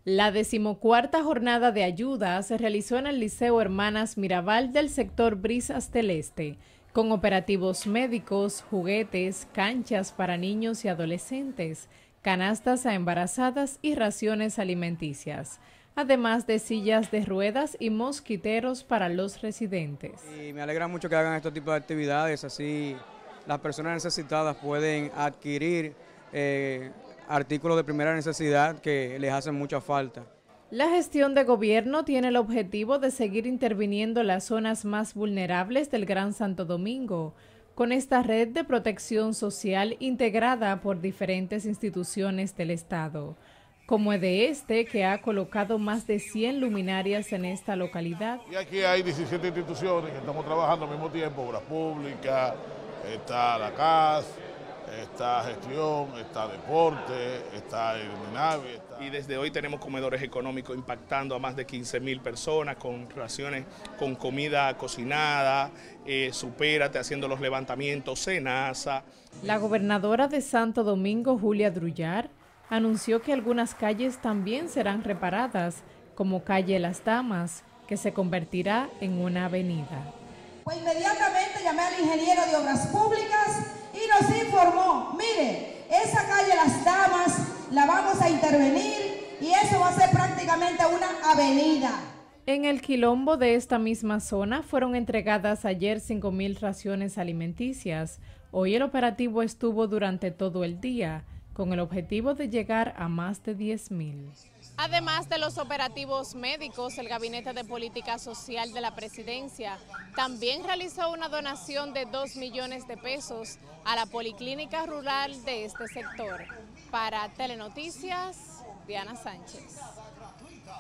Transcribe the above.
La 14ª jornada de ayuda se realizó en el Liceo Hermanas Mirabal del sector Brisas del Este, con operativos médicos, juguetes, canchas para niños y adolescentes, canastas a embarazadas y raciones alimenticias, además de sillas de ruedas y mosquiteros para los residentes. Y me alegra mucho que hagan este tipo de actividades, así las personas necesitadas pueden adquirir artículos de primera necesidad que les hacen mucha falta. La gestión de gobierno tiene el objetivo de seguir interviniendo en las zonas más vulnerables del Gran Santo Domingo, con esta red de protección social integrada por diferentes instituciones del Estado, como EDESTE, que ha colocado más de 100 luminarias en esta localidad. Y aquí hay 17 instituciones que estamos trabajando al mismo tiempo: Obras Públicas, está la CAS, está gestión, está deporte, está el MINAVI. Y desde hoy tenemos comedores económicos impactando a más de 15.000 personas con raciones, con comida cocinada, supérate, haciendo los levantamientos, SENASA. La gobernadora de Santo Domingo, Julia Drullar, anunció que algunas calles también serán reparadas, como calle Las Damas, que se convertirá en una avenida. Pues inmediatamente llamé al ingeniero de Obras Públicas y nos informó: mire, esa calle Las Damas la vamos a intervenir y eso va a ser prácticamente una avenida. En el quilombo de esta misma zona fueron entregadas ayer 5.000 raciones alimenticias. Hoy el operativo estuvo durante todo el día, con el objetivo de llegar a más de 10.000. Además de los operativos médicos, el Gabinete de Política Social de la Presidencia también realizó una donación de 2 millones de pesos a la Policlínica Rural de este sector. Para Telenoticias, Diana Sánchez.